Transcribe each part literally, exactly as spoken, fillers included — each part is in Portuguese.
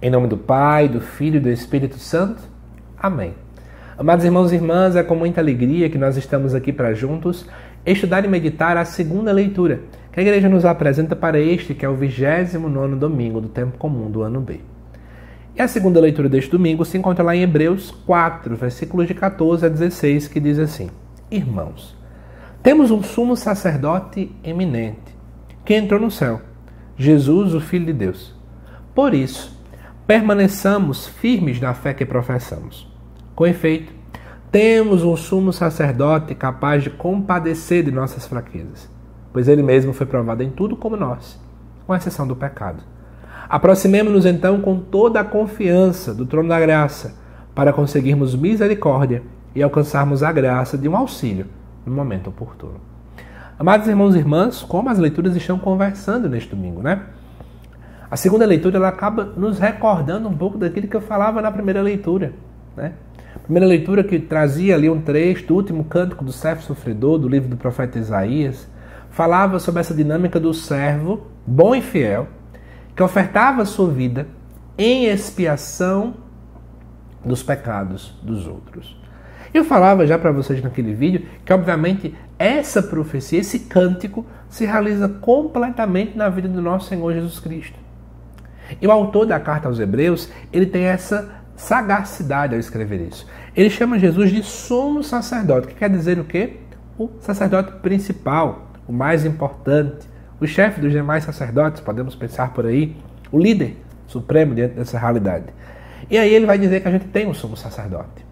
Em nome do Pai, do Filho e do Espírito Santo. Amém. Amados irmãos e irmãs, é com muita alegria que nós estamos aqui para juntos estudar e meditar a segunda leitura que a igreja nos apresenta para este, que é o vigésimo nono domingo do tempo comum do ano B. E a segunda leitura deste domingo se encontra lá em Hebreus quatro, versículos de catorze a dezesseis, que diz assim: Irmãos, temos um sumo sacerdote eminente, que entrou no céu, Jesus, o Filho de Deus. Por isso, permaneçamos firmes na fé que professamos. Com efeito, temos um sumo sacerdote capaz de compadecer de nossas fraquezas, pois ele mesmo foi provado em tudo como nós, com exceção do pecado. Aproximemo-nos então com toda a confiança do trono da graça, para conseguirmos misericórdia e alcançarmos a graça de um auxílio no momento oportuno. Amados irmãos e irmãs, como as leituras estão conversando neste domingo, né? A segunda leitura ela acaba nos recordando um pouco daquilo que eu falava na primeira leitura, né? A primeira leitura que trazia ali um trecho do último cântico do servo sofredor, do livro do profeta Isaías, falava sobre essa dinâmica do servo bom e fiel, que ofertava a sua vida em expiação dos pecados dos outros. Eu falava já para vocês naquele vídeo que, obviamente, essa profecia, esse cântico, se realiza completamente na vida do nosso Senhor Jesus Cristo. E o autor da carta aos Hebreus, ele tem essa sagacidade ao escrever isso. Ele chama Jesus de sumo sacerdote, que quer dizer o quê? O sacerdote principal, o mais importante, o chefe dos demais sacerdotes, podemos pensar por aí, o líder supremo diante dessa realidade. E aí ele vai dizer que a gente tem um sumo sacerdote.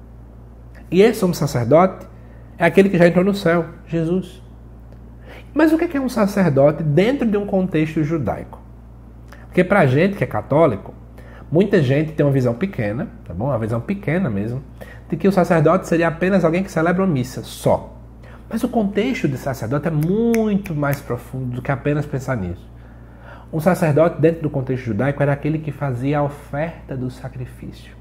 E esse sumo sacerdote é aquele que já entrou no céu, Jesus. Mas o que é um sacerdote dentro de um contexto judaico? Porque pra gente que é católico, muita gente tem uma visão pequena, tá bom? Uma visão pequena mesmo, de que o sacerdote seria apenas alguém que celebra uma missa, só. Mas o contexto de sacerdote é muito mais profundo do que apenas pensar nisso. Um sacerdote dentro do contexto judaico era aquele que fazia a oferta do sacrifício.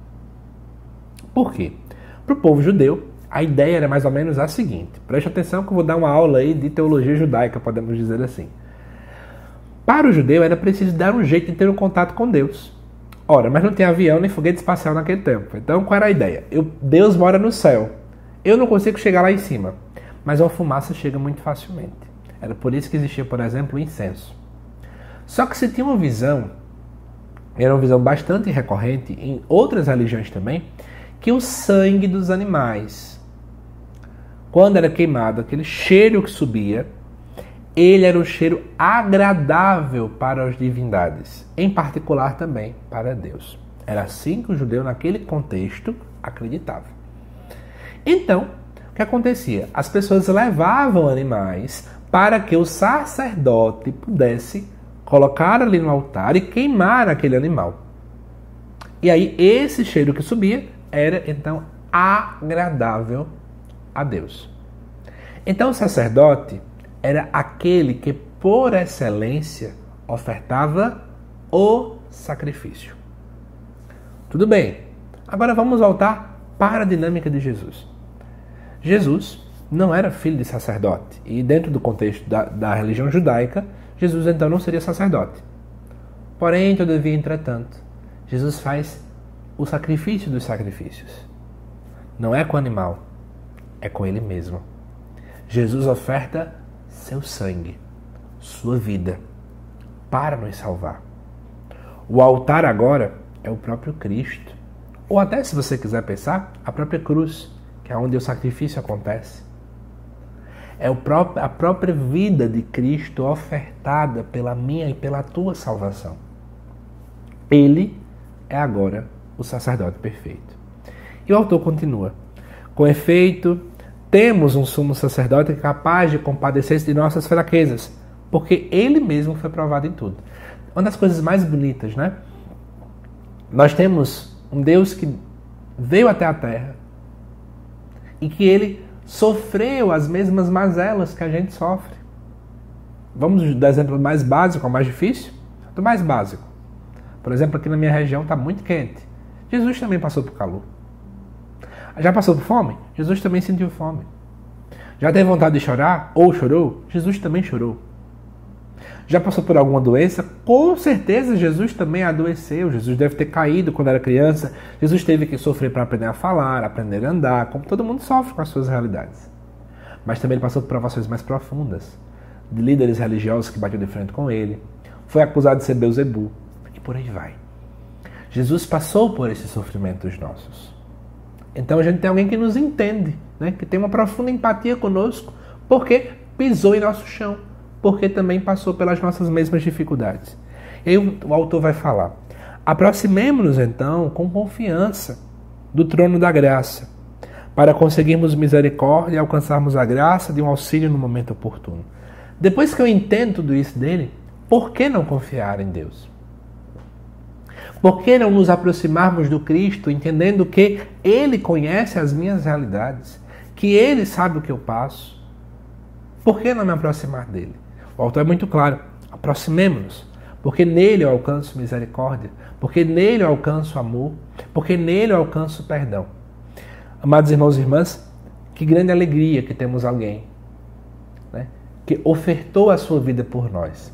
Por quê? Para o povo judeu, a ideia era mais ou menos a seguinte. Preste atenção que eu vou dar uma aula aí de teologia judaica, podemos dizer assim. Para o judeu era preciso dar um jeito de ter um contato com Deus. Ora, mas não tinha avião nem foguete espacial naquele tempo. Então qual era a ideia? Eu, Deus mora no céu. Eu não consigo chegar lá em cima. Mas uma fumaça chega muito facilmente. Era por isso que existia, por exemplo, o incenso. Só que se tinha uma visão, era uma visão bastante recorrente em outras religiões também, que o sangue dos animais, quando era queimado, aquele cheiro que subia, ele era um cheiro agradável para as divindades, em particular também para Deus. Era assim que o judeu, naquele contexto, acreditava. Então, o que acontecia? As pessoas levavam animais para que o sacerdote pudesse colocar ali no altar e queimar aquele animal. E aí, esse cheiro que subia era, então, agradável a Deus. Então, o sacerdote era aquele que, por excelência, ofertava o sacrifício. Tudo bem. Agora vamos voltar para a dinâmica de Jesus. Jesus não era filho de sacerdote. E dentro do contexto da, da religião judaica, Jesus então não seria sacerdote. Porém, todavia, entretanto, Jesus faz o sacrifício dos sacrifícios. Não é com o animal, é com ele mesmo. Jesus oferta seu sangue, sua vida, para nos salvar. O altar agora é o próprio Cristo. Ou até, se você quiser pensar, a própria cruz, que é onde o sacrifício acontece. É o próprio, a própria vida de Cristo ofertada pela minha e pela tua salvação. Ele é agora o sacerdote perfeito. E o autor continua: com efeito, temos um sumo sacerdote capaz de compadecer-se de nossas fraquezas, porque ele mesmo foi provado em tudo. Uma das coisas mais bonitas, né? Nós temos um Deus que veio até a terra e que ele sofreu as mesmas mazelas que a gente sofre. Vamos do exemplo mais básico ao mais difícil? Do mais básico. Por exemplo, aqui na minha região está muito quente. Jesus também passou por calor. Já passou por fome? Jesus também sentiu fome. Já teve vontade de chorar? Ou chorou? Jesus também chorou. Já passou por alguma doença? Com certeza Jesus também adoeceu. Jesus deve ter caído quando era criança. Jesus teve que sofrer para aprender a falar, aprender a andar, como todo mundo sofre com as suas realidades. Mas também ele passou por provações mais profundas, de líderes religiosos que batiam de frente com ele. Foi acusado de ser Belzebu. E por aí vai. Jesus passou por esses sofrimentos nossos. Então a gente tem alguém que nos entende, né? Que tem uma profunda empatia conosco, porque pisou em nosso chão, porque também passou pelas nossas mesmas dificuldades. E aí o autor vai falar: aproximemo-nos então com confiança do trono da graça, para conseguirmos misericórdia e alcançarmos a graça de um auxílio no momento oportuno. Depois que eu entendo tudo isso dele, por que não confiar em Deus? Por que não nos aproximarmos do Cristo, entendendo que Ele conhece as minhas realidades, que Ele sabe o que eu passo? Por que não me aproximar dele? O autor é muito claro: aproximemo-nos, porque nele eu alcanço misericórdia, porque nele eu alcanço amor, porque nele eu alcanço perdão. Amados irmãos e irmãs, que grande alegria que temos alguém, né, que ofertou a sua vida por nós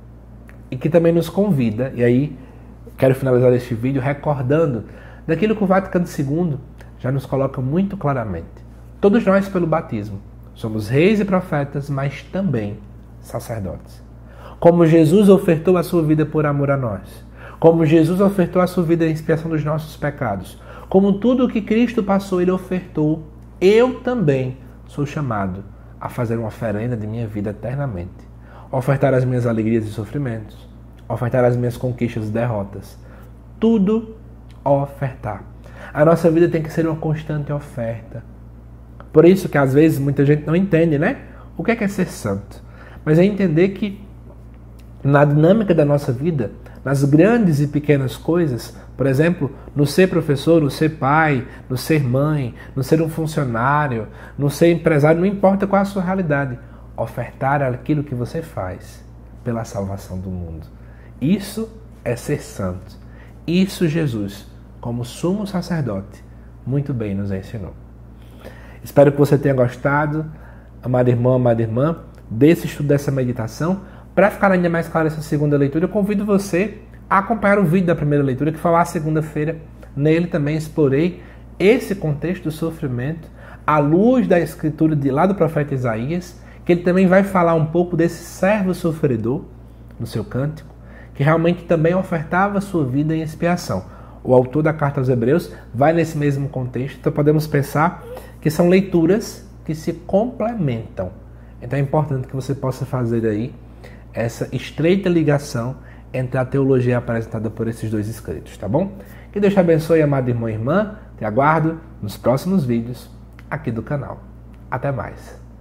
e que também nos convida, e aí quero finalizar este vídeo recordando daquilo que o Vaticano segundo já nos coloca muito claramente. Todos nós, pelo batismo, somos reis e profetas, mas também sacerdotes. Como Jesus ofertou a sua vida por amor a nós, como Jesus ofertou a sua vida em expiação dos nossos pecados, como tudo o que Cristo passou, Ele ofertou, eu também sou chamado a fazer uma oferenda de minha vida eternamente. Ofertar as minhas alegrias e sofrimentos, ofertar as minhas conquistas e derrotas. Tudo ofertar. A nossa vida tem que ser uma constante oferta. Por isso que às vezes muita gente não entende, né? O que é, que é ser santo? Mas é entender que na dinâmica da nossa vida, nas grandes e pequenas coisas, por exemplo, no ser professor, no ser pai, no ser mãe, no ser um funcionário, no ser empresário, não importa qual é a sua realidade, ofertar aquilo que você faz pela salvação do mundo. Isso é ser santo. Isso Jesus, como sumo sacerdote, muito bem nos ensinou. Espero que você tenha gostado, amado irmão, amada irmã, desse estudo, dessa meditação. Para ficar ainda mais clara essa segunda leitura, eu convido você a acompanhar o vídeo da primeira leitura, que foi lá segunda-feira. Nele também explorei esse contexto do sofrimento, à luz da escritura de lá do profeta Isaías, que ele também vai falar um pouco desse servo sofredor, no seu cântico, que realmente também ofertava sua vida em expiação. O autor da carta aos Hebreus vai nesse mesmo contexto, então podemos pensar que são leituras que se complementam. Então é importante que você possa fazer aí essa estreita ligação entre a teologia apresentada por esses dois escritos, tá bom? Que Deus te abençoe, amado irmão e irmã. Te aguardo nos próximos vídeos aqui do canal. Até mais.